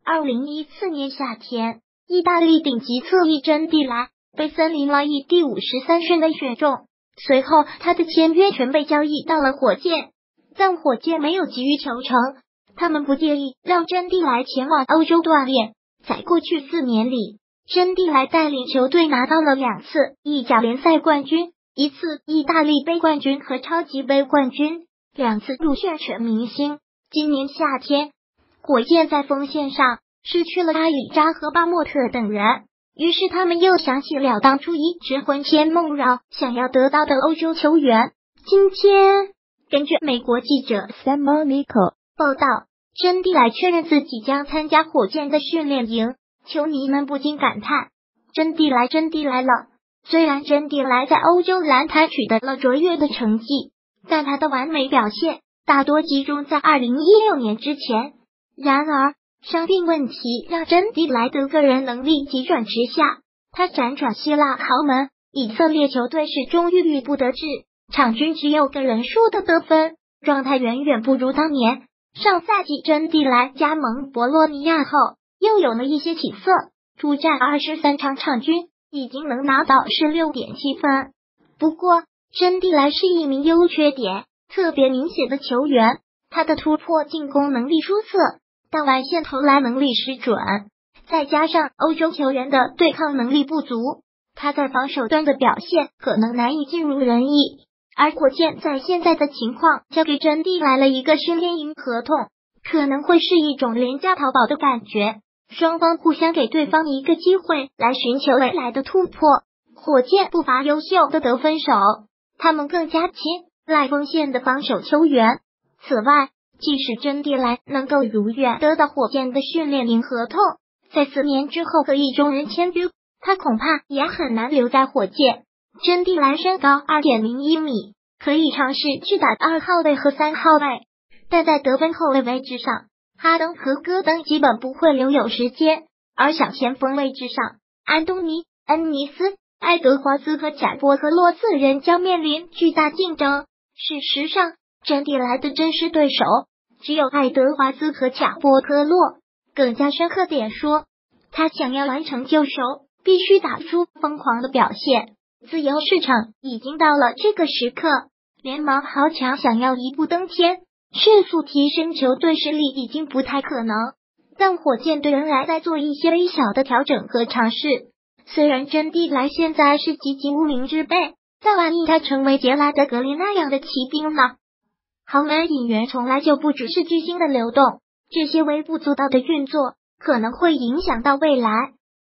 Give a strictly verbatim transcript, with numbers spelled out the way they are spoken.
二零一四年夏天，意大利顶级侧翼真蒂莱被森林狼以第五十三顺位选中，随后他的签约权被交易到了火箭，但火箭没有急于求成，他们不介意让真蒂莱前往欧洲锻炼。在过去四年里，真蒂莱带领球队拿到了两次意甲联赛冠军，一次意大利杯冠军和超级杯冠军，两次入选全明星。今年夏天，火箭在锋线上失去了阿里扎和巴莫特等人，于是他们又想起了当初一直魂牵梦绕想要得到的欧洲球员。今天，根据美国记者 Sam Monaco 报道，真蒂莱确认自己将参加火箭的训练营，球迷们不禁感叹：真蒂莱，真蒂莱了！虽然真蒂莱在欧洲篮坛取得了卓越的成绩，但他的完美表现大多集中在二零一六年之前。然而，伤病问题让真蒂莱的个人能力急转直下，他辗转希腊豪门，以色列球队始终郁郁不得志，场均只有个人数的得分，状态远远不如当年。上赛季真蒂莱加盟博洛尼亚后，又有了一些起色，出战二十三场场均已经能拿到 十六点七 分。不过，真蒂莱是一名优缺点特别明显的球员，他的突破进攻能力出色，但外线投篮能力失准，再加上欧洲球员的对抗能力不足，他在防守端的表现可能难以尽如人意。而火箭在现在的情况交给真蒂莱了一个训练营合同，可能会是一种廉价淘宝的感觉，双方互相给对方一个机会来寻求未来的突破。火箭不乏优秀的得分手，他们更加青睐锋线的防守球员。此外，即使真蒂莱能够如愿得到火箭的训练营合同，在四年之后和意中人签约，他恐怕也很难留在火箭。真蒂莱身高 二点零一米，可以尝试去打二号位和三号位，但在得分后卫位置上，哈登和戈登基本不会留有时间，而小前锋位置上，安东尼、恩尼斯、爱德华兹和贾波和洛四人将面临巨大竞争。事实上，真蒂莱的真实对手只有爱德华兹和贾波科洛。更加深刻点说，他想要完成救赎，必须打出疯狂的表现。自由市场已经到了这个时刻，联盟豪强想要一步登天，迅速提升球队实力已经不太可能。但火箭队仍然在做一些微小的调整和尝试。虽然真蒂莱现在是籍籍无名之辈，但万一他成为杰拉德格林那样的骑兵呢？豪门引援从来就不只是巨星的流动，这些微不足道的运作可能会影响到未来。